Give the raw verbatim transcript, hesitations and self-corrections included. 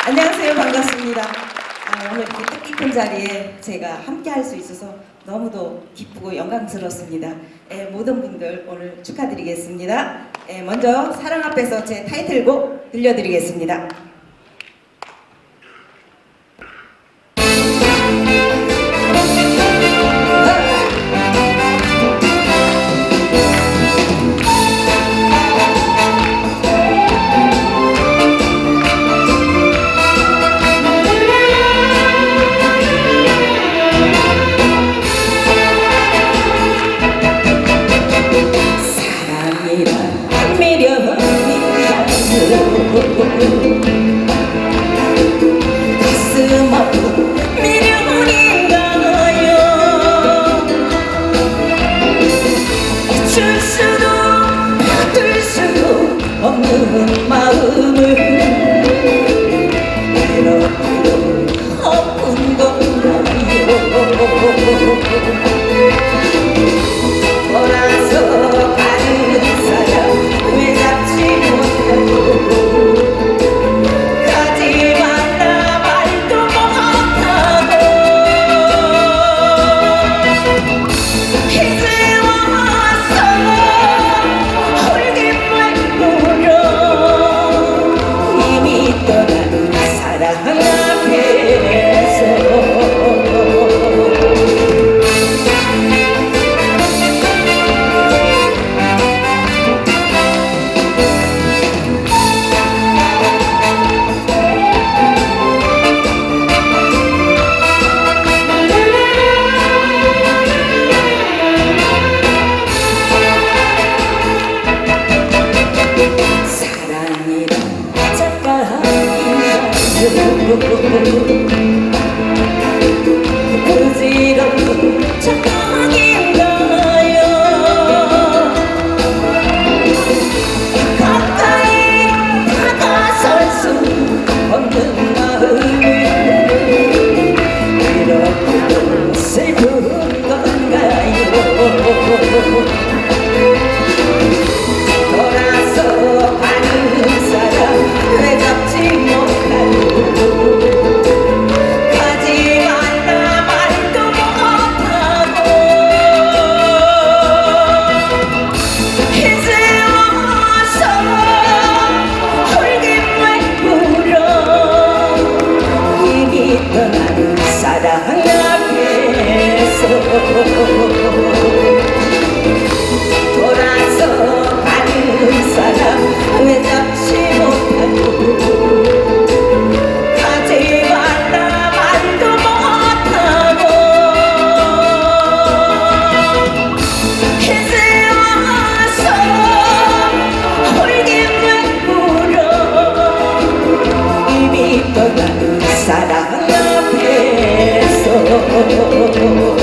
안녕하세요. 반갑습니다. 아, 오늘 이렇게 뜻깊은 자리에 제가 함께 할 수 있어서 너무도 기쁘고 영광스럽습니다. 예, 모든 분들 오늘 축하드리겠습니다. 예, 먼저 사랑 앞에서 제 타이틀곡 들려드리겠습니다. 가슴 아픈 미련인가요? 줄 수도 받을 수도 없는 마음을 이렇게 아픈 건가요? 돌아서 가는 사람 왜 잡지 못하고 부질없는 착각인가요? 가까이 다가설 수 없는 마음을 이렇게도 슬픈 건가요? 돌아서 가는 사람 왜 잡지 못하고 돌아서 가는 사람 왜 잡지 못하고 가지 말라 말도 못하고 이제 와서 홀긴 왜 울어 이미 떠난 사랑 앞에서